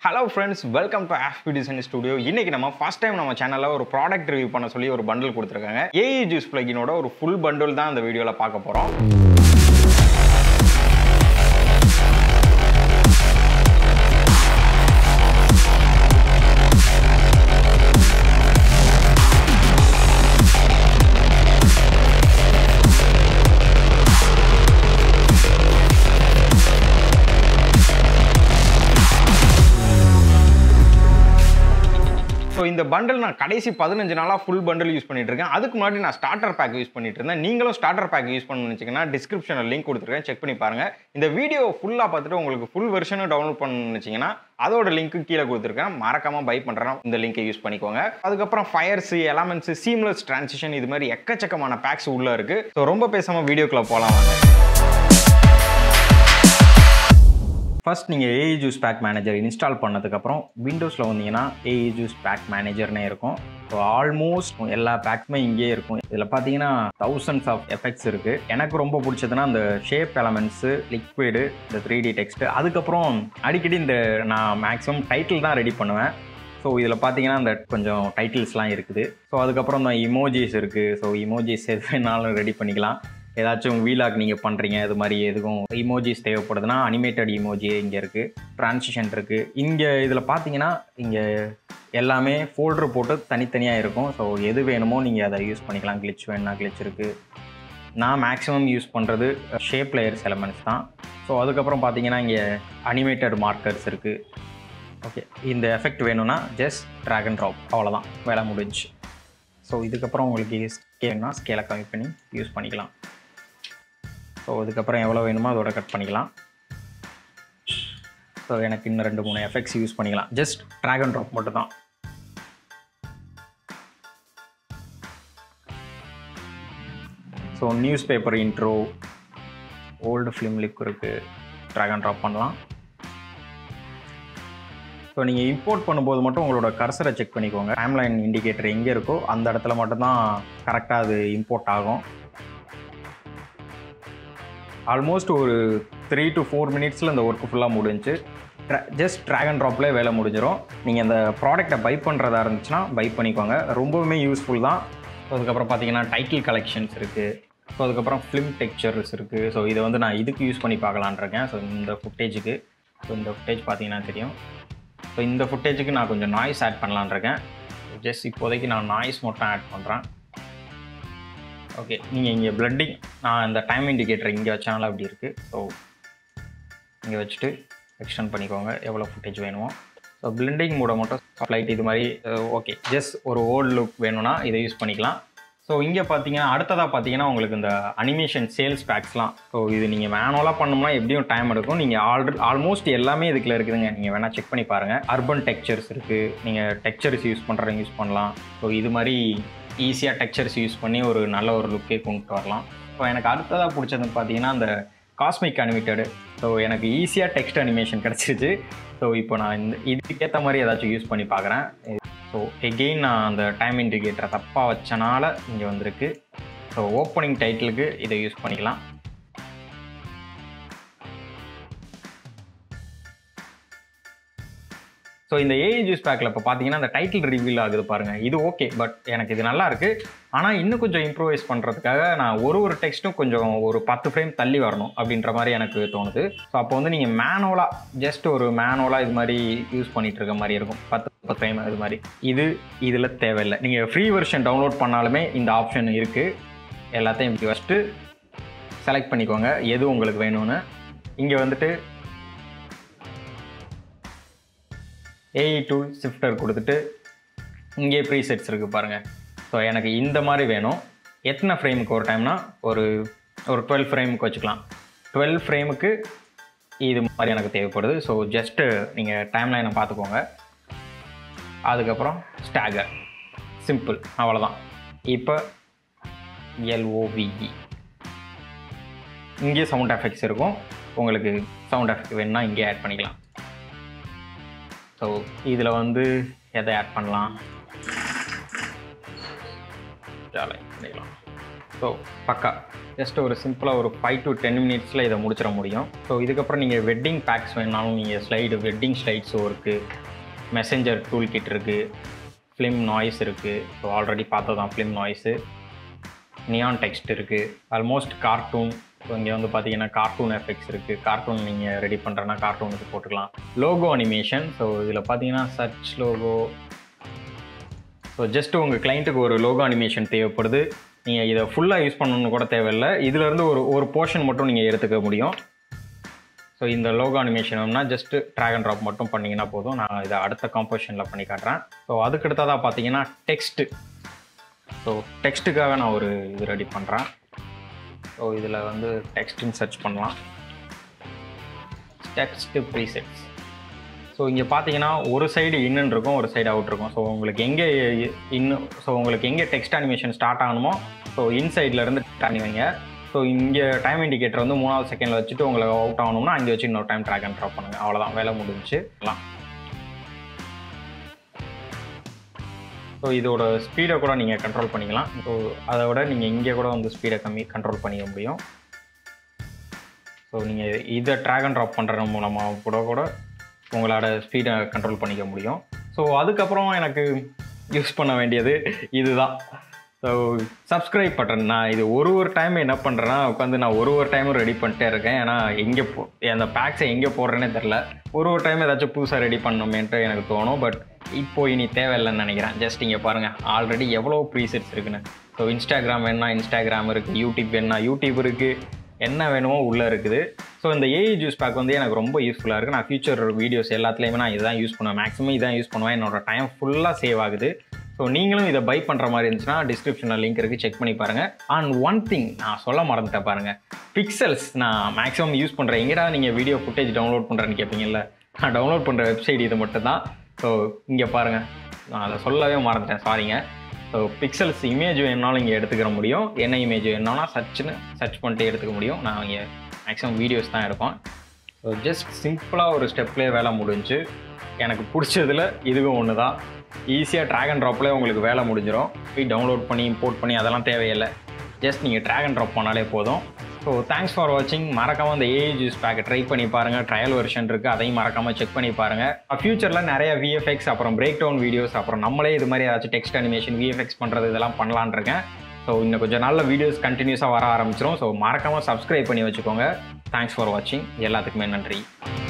Hello friends, welcome to AEJuice I Studio. இன்னைக்கு நம்ம first time நம்ம சேனல்ல ஒரு ப்ராடக்ட் ரிவ்யூ பண்ண சொல்லி ஒரு bundle கொடுத்திருக்காங்க. AEJuice plugin-ஓட ஒரு full bundle தான் இந்த வீடியோல பார்க்க போறோம். So இந்த bundle நான் கடைசி 15 நாளா full bundle யூஸ் பண்ணிட்டு இருக்கேன். அதுக்கு முன்னாடி நான் starter pack யூஸ் பண்ணிட்டு இருந்தேன். நீங்களும் starter pack யூஸ் பண்ணனும்னு நினைச்சீங்கன்னா descriptionல லிங்க் கொடுத்திருக்கேன், செக் பண்ணி பாருங்க. இந்த வீடியோ ஃபுல்லா பார்த்துட்டு உங்களுக்கு full version டவுன்லோட் பண்ணனும்னு நினைச்சீங்கன்னா அதோட லிங்க் கீழ கொடுத்திருக்கேன். மறக்காம பை பண்றேன்னா இந்த லிங்கை யூஸ் பண்ணிக்கோங்க. அதுக்கு அப்புறம் ஃபயர்ஸ், எலிமெண்ட்ஸ், சீம்லெஸ் டிரான்சிஷன் இது மாதிரி எக்கச்சக்கமான பேக்ஸ் உள்ள இருக்கு. சோ ரொம்ப பேசாம வீடியோக்குள்ள போலாம் வாங்க. First, நீங்கள் AEJuice Pack Manager இன்ஸ்டால் பண்ணதுக்கப்புறம் விண்டோஸில் வந்தீங்கன்னா AEJuice Pack Managerனே இருக்கும். ஸோ ஆல்மோஸ்ட் எல்லா பேக்குமே இங்கே இருக்கும். இதில் பார்த்தீங்கன்னா thousands ஆஃப் எஃபெக்ட்ஸ் இருக்குது. எனக்கு ரொம்ப பிடிச்சதுன்னா இந்த ஷேப் எலமெண்ட்ஸு, லிக்விடு, இந்த 3D டெக்ஸ்ட்டு, அதுக்கப்புறம் அடிக்கடி இந்த நான் மேக்ஸிமம் டைட்டில் தான் ரெடி பண்ணுவேன். ஸோ இதில் பார்த்தீங்கன்னா இந்த கொஞ்சம் டைட்டில்ஸ்லாம் இருக்குது. ஸோ அதுக்கப்புறம் இந்த இமோஜிஸ் இருக்குது. ஸோ இமோஜிஸ் எது வேணாலும் ரெடி பண்ணிக்கலாம். ஏதாச்சும் வீலாக் நீங்கள் பண்ணுறீங்க, இது மாதிரி எதுக்கும் இமோஜிஸ் தேவைப்படுதுன்னா அனிமேட்டட் இமோஜி இங்கே இருக்குது, ட்ரான்சிஷன் இருக்குது. இங்கே இதில் பார்த்தீங்கன்னா இங்கே எல்லாமே ஃபோல்டர் போட்டு தனித்தனியாக இருக்கும். ஸோ எது வேணுமோ நீங்கள் அதை யூஸ் பண்ணிக்கலாம். கிளிச் வேணுன்னா கிளிச் இருக்குது. நான் மேக்ஸிமம் யூஸ் பண்ணுறது ஷேப் லேயர்ஸ் எலமெண்ட்ஸ் தான். ஸோ அதுக்கப்புறம் பார்த்தீங்கன்னா இங்கே அனிமேட்டட் மார்க்கர்ஸ் இருக்குது. ஓகே, இந்த எஃபெக்ட் வேணும்னா ஜஸ்ட் ட்ராக் அண்ட் ட்ராப், அவ்வளோதான், வேலை முடிஞ்சு. ஸோ இதுக்கப்புறம் உங்களுக்கு ஸ்கேல்னா ஸ்கேலை கம்மி பண்ணி யூஸ் பண்ணிக்கலாம். ஸோ இதுக்கப்புறம் எவ்வளோ வேணுமோ அதோட கட் பண்ணிக்கலாம். ஸோ எனக்கு இன்னும் 2-3 எஃபெக்ட்ஸ் யூஸ் பண்ணிக்கலாம். ஜஸ்ட் ட்ராக் அண்ட் ட்ராப் மட்டும் தான். So news paper intro, old film like இருக்குது, ட்ராக் அண்ட் ட்ராப் பண்ணலாம். ஸோ நீங்கள் இம்போர்ட் பண்ணும்போது மட்டும் உங்களோட கர்சரை செக் பண்ணிக்கோங்க. டைம்லைன் இண்டிகேட்டர் எங்கே இருக்கோ அந்த இடத்துல மட்டும்தான் கரெக்டாக அது இம்போர்ட் ஆகும். ஆல்மோஸ்ட் ஒரு 3 to 4 மினிட்ஸில் இந்த ஒர்க்கு ஃபுல்லாக முடிஞ்சு. ஜஸ்ட் ட்ராக் அண்ட் ட்ராப்லேயே வேலை முடிஞ்சிடும். நீங்கள் இந்த ப்ராடக்டை பை பண்ணுறதா இருந்துச்சுன்னா பை பண்ணிக்கோங்க, ரொம்பவுமே யூஸ்ஃபுல் தான். ஸோ அதுக்கப்புறம் பார்த்தீங்கன்னா டைட்டில் கலெக்ஷன்ஸ் இருக்குது. ஸோ அதுக்கப்புறம் ஃபிலிம் டெக்ஸ்சர்ஸ் இருக்குது. ஸோ இதை வந்து நான் இதுக்கு யூஸ் பண்ணி பார்க்கலான் இருக்கேன். ஸோ இந்த ஃபுட்டேஜுக்கு, ஸோ இந்த ஃபுட்டேஜ் பார்த்தீங்கன்னா தெரியும். ஸோ இந்த ஃபுட்டேஜுக்கு நான் கொஞ்சம் நாய்ஸ் ஆட் பண்ணலான் இருக்கேன். ஜஸ்ட் இப்போதைக்கு நான் நாய்ஸ் மட்டும் ஆட் பண்ணுறேன். ஓகே, நீங்கள் இங்கே பிளட்டிங், நான் இந்த டைம் இண்டிகேட்டர் இங்கே வச்சாலும் அப்படி இருக்குது. ஸோ இங்கே வச்சுட்டு எக்ஸ்டெண்ட் பண்ணிக்கோங்க எவ்வளோ ஃபுட்டேஜ் வேணுமோ. ஸோ பிளெண்டிங் மூட மட்டும் லைட் இது மாதிரி. ஓகே, ஜஸ்ட் ஒரு ஓல்டு லுக் வேணும்னா இதை யூஸ் பண்ணிக்கலாம். ஸோ இங்கே பார்த்தீங்கன்னா அடுத்ததாக பார்த்தீங்கன்னா உங்களுக்கு இந்த அனிமேஷன் சேல்ஸ் பேக்ஸ்லாம். ஸோ இது நீங்கள் மேனுவலாக பண்ணோம்னா எப்படியும் டைம் எடுக்கும். நீங்கள் ஆல்மோஸ்ட் எல்லாமே இதுக்குள்ள இருக்குதுங்க, நீங்கள் வேணால் செக் பண்ணி பாருங்கள். அர்பன் டெக்ஸ்சர்ஸ் இருக்குது, நீங்கள் டெக்ஸ்சர்ஸ் யூஸ் பண்ணுறவங்க யூஸ் பண்ணலாம். ஸோ இது மாதிரி ஈஸியாக டெக்ஸ்சர்ஸ் யூஸ் பண்ணி ஒரு நல்ல ஒரு லுக்கே கொண்டு வரலாம். ஸோ எனக்கு அடுத்ததாக பிடிச்சது பார்த்தீங்கன்னா அந்த காஸ்மிக் அனிமேட்டடு. ஸோ எனக்கு ஈஸியாக டெக்ஸ்ட் அனிமேஷன் கிடச்சிருச்சு. ஸோ இப்போ நான் இதுக்கேற்ற மாதிரி ஏதாச்சும் யூஸ் பண்ணி பார்க்குறேன். ஸோ எகெயின் நான் அந்த டைம் இண்டிகேட்டரை தப்பாக வச்சனால இங்கே வந்திருக்கு. ஸோ ஓப்பனிங் டைட்டிலுக்கு இதை யூஸ் பண்ணிக்கலாம். ஸோ இந்த AEJuice பேக்கில் இப்போ பார்த்தீங்கன்னா அந்த டைட்டில் ரிவீல் ஆகுது பாருங்கள். இது ஓகே, பட் எனக்கு இது நல்லா இருக்குது. ஆனால் இன்னும் கொஞ்சம் இம்ப்ரூவைஸ் பண்ணுறதுக்காக நான் ஒரு டெக்ஸ்ட்டும் கொஞ்சம் ஒரு 10 ஃப்ரேம் தள்ளி வரணும் அப்படின்ற மாதிரி எனக்கு தோணுது. ஸோ அப்போ வந்து நீங்கள் மேனுவலாக ஜஸ்ட் ஒரு மேனுவலாக இது மாதிரி யூஸ் பண்ணிகிட்டு இருக்க மாதிரி இருக்கும். 10 ஃப்ரேம் இது மாதிரி. இதில் தேவையில்லை. நீங்கள் ஃப்ரீ வெர்ஷன் டவுன்லோட் பண்ணாலுமே இந்த ஆப்ஷன் இருக்குது. எல்லாத்தையும் இப்படி வச்சுட்டு செலக்ட் பண்ணிக்கோங்க எது உங்களுக்கு வேணும்னு. இங்கே வந்துட்டு AE டூல் ஷிஃப்டர் கொடுத்துட்டு இங்கே ப்ரீசெட்ஸ் இருக்குது பாருங்கள். ஸோ எனக்கு இந்த மாதிரி வேணும். எத்தனை ஃப்ரேமுக்கு ஒரு டைம்னா ஒரு 12 ஃப்ரேமுக்கு வச்சுக்கலாம். 12 ஃப்ரேமுக்கு இது மாதிரி எனக்கு தேவைப்படுது. ஸோ ஜஸ்ட்டு நீங்கள் டைம்லைனை பார்த்துக்கோங்க. அதுக்கப்புறம் ஸ்டாகர், சிம்பிள், அவ்வளோதான். இப்போ LOVE இங்கே சவுண்ட் எஃபெக்ட்ஸ் இருக்கும். உங்களுக்கு சவுண்ட் எஃபெக்ட் வேணும்னா இங்கே ஆட் பண்ணிக்கலாம். ஸோ இதில் வந்து எதை ஆட் பண்ணலாம், ஜாலை பண்ணிக்கலாம். ஸோ பக்கா ஜஸ்ட் ஒரு சிம்பிளாக ஒரு 5 to 10 மினிட்ஸில் இதை முடிச்சிட முடியும். ஸோ இதுக்கப்புறம் நீங்கள் வெட்டிங் பேக்ஸ் வேணாலும் நீங்கள் வெட்டிங் ஸ்லைட்ஸோ இருக்குது, மெசேஞ்சர் டூல் கிட் இருக்குது, ஃபிலிம் நாய்ஸ் இருக்குது. ஸோ ஆல்ரெடி பார்த்ததான் ஃபிலிம் நாய்ஸு, நியான் டெக்ஸ்ட் இருக்குது, ஆல்மோஸ்ட் கார்ட்டூன். ஸோ இங்கே வந்து பார்த்தீங்கன்னா கார்ட்டூன் எஃபெக்ட்ஸ் இருக்குது. கார்ட்டூன் நீங்கள் ரெடி பண்ணுறேன்னா கார்ட்டூனுக்கு போட்டுக்கலாம். Logo animation. ஸோ இதில் பார்த்தீங்கன்னா சர்ச் லோகோ. ஸோ ஜஸ்ட்டு உங்கள் கிளைண்ட்டுக்கு ஒரு லோகோ அனிமேஷன் தேவைப்படுது, நீங்கள் இதை ஃபுல்லாக யூஸ் பண்ணணுன்னு கூட தேவையில்லை. இதிலேருந்து ஒரு போர்ஷன் மட்டும் நீங்கள் எடுத்துக்க முடியும். ஸோ இந்த லோகோ அனிமேஷன் வேணும்னா ஜஸ்ட்டு ட்ராக் அண்ட் ட்ராப் மட்டும் பண்ணிங்கன்னா போதும். நான் இதை அடுத்த காம்போசிஷனில் பண்ணி காட்டுறேன். ஸோ அதுக்கடுத்ததாக பார்த்தீங்கன்னா டெக்ஸ்ட்டு. ஸோ டெக்ஸ்ட்டுக்காக நான் ஒரு இது ரெடி பண்ணுறேன். ஸோ இதில் வந்து டெக்ஸ்ட்டுன்னு சர்ச் பண்ணலாம். Text presets. ஸோ இங்கே பார்த்தீங்கன்னா ஒரு சைடு இன்னுன்னு இருக்கும், ஒரு சைடு அவுட் இருக்கும். ஸோ உங்களுக்கு எங்கே டெக்ஸ்ட் அனிமேஷன் ஸ்டார்ட் ஆகணுமோ ஸோ இன்சைட்லேருந்து பண்ணி வைங்க. ஸோ இங்கே டைம் இண்டிகேட்டர் வந்து 3வது செகண்டில் வச்சுட்டு உங்களுக்கு அவுட் ஆகணும்னா அங்கே வச்சு இன்னொரு டைம் ட்ராக் அண்ட் ட்ராப் பண்ணுங்கள். அவ்வளோதான், வேலை முடிஞ்சுச்சு. ஸோ இதோட ஸ்பீடை கூட நீங்கள் கண்ட்ரோல் பண்ணிக்கலாம். ஸோ அதை விட நீங்கள் இங்கே கூட வந்து ஸ்பீடை கண்ட்ரோல் பண்ணிக்க முடியும். ஸோ நீங்கள் இதை ட்ராக் அண்ட் ட்ராப் பண்ணுற மூலமாக கூட உங்களோட ஸ்பீடை கண்ட்ரோல் பண்ணிக்க முடியும். ஸோ அதுக்கப்புறம் எனக்கு யூஸ் பண்ண வேண்டியது இதுதான். So subscribe button. நான் இது ஒரு டைம் என்ன பண்ணுறேன்னா உட்காந்து நான் ஒரு டைமும் ரெடி பண்ணிட்டே இருக்கேன். ஏன்னா அந்த பேக்ஸை எங்கே போடுறேன்னே தெரில. ஒரு டைம் ஏதாச்சும் புதுசாக ரெடி பண்ணணுமேன்ட்டு எனக்கு தோணும். பட் இப்போது இனி தேவையில்லைன்னு நினைக்கிறேன். ஜஸ்ட் இங்கே பாருங்கள், ஆல்ரெடி எவ்வளோ ப்ரீசெட்ஸ் இருக்குன்னு. ஸோ இன்ஸ்டாகிராம் வேணுன்னா இன்ஸ்டாகிராம் இருக்குது, யூடியூப் வேணுன்னா யூடியூப் இருக்குது, என்ன வேணுமோ உள்ளே இருக்குது. ஸோ இந்த AEJuice பேக் வந்து எனக்கு ரொம்ப யூஸ்ஃபுல்லாக இருக்குது. நான் ஃபியூச்சர் வீடியோஸ் எல்லாத்துலேயுமே நான் இதான் யூஸ் பண்ணுவேன். மேக்ஸிமம் இதான் யூஸ் பண்ணுவேன். என்னோடய டைம் ஃபுல்லாக சேவ் ஆகுது. ஸோ நீங்களும் இதை பை பண்ணுற மாதிரி இருந்துச்சுன்னா டிஸ்கிரிப்ஷனில் லிங்க் இருக்குது, செக் பண்ணி பாருங்கள். அண்ட் ஒன் திங் நான் சொல்ல மறந்துட்டேன் பாருங்கள், பிக்சல்ஸ் நான் மேக்ஸிமம் யூஸ் பண்ணுறேன். எங்கடா நீங்கள் வீடியோ ஃபுட்டேஜ் டவுன்லோட் பண்ணுறேன்னு கேட்பீங்கல்ல, நான் டவுன்லோட் பண்ணுற வெப்சைட் இது மட்டும் தான். ஸோ இங்கே பாருங்கள், நான் அதை சொல்லவே மறந்துட்டேன், சாரிங்க. ஸோ பிக்சல்ஸ் இமேஜ் வேணுனாலும் இங்கே எடுத்துக்கிற முடியும். என்ன இமேஜ் வேணும்னா சர்ச் பண்ணிட்டு எடுத்துக்க முடியும். நான் இங்கே மேக்ஸிமம் வீடியோஸ் தான் எடுப்பேன். ஸோ ஜஸ்ட் சிம்பிளாக ஒரு ஸ்டெப்லேயே வேலை முடிஞ்சு. எனக்கு பிடிச்சதில் இதுவும் ஒன்று தான். ஈஸியாக ட்ராக் அண்ட் ட்ராப்லேயே உங்களுக்கு வேலை முடிஞ்சிடும். போய் டவுன்லோட் பண்ணி இம்போர்ட் பண்ணி அதெல்லாம் தேவையில்லை. ஜஸ்ட் நீங்கள் ட்ராக் அண்ட் ட்ராப் பண்ணாலே போதும். ஸோ தேங்க்ஸ் ஃபார் வாட்சிங். மறக்காமல் இந்த AEJuice பேக்கை ட்ரை பண்ணி பாருங்கள். ட்ரையல் வெர்ஷன் இருக்குது, அதையும் மறக்காமல் செக் பண்ணி பாருங்கள். ஃபியூச்சரில் நிறைய VFX அப்புறம் பிரேக் டவுன் வீடியோஸ் அப்புறம் நம்மளே இது மாதிரி ஏதாச்சும் டெக்ஸ்ட் அனிமேஷன் VFX பண்ணுறது இதெல்லாம் பண்ணலான் இருக்கேன். ஸோ இன்னும் கொஞ்சம் நல்ல வீடியோஸ் கண்டினியூஸாக வர ஆரம்பிச்சிடும். ஸோ மறக்காமல் சப்ஸ்கிரைப் பண்ணி வச்சுக்கோங்க. தேங்க்ஸ் ஃபார் வாட்சிங். எல்லாத்துக்குமே நன்றி.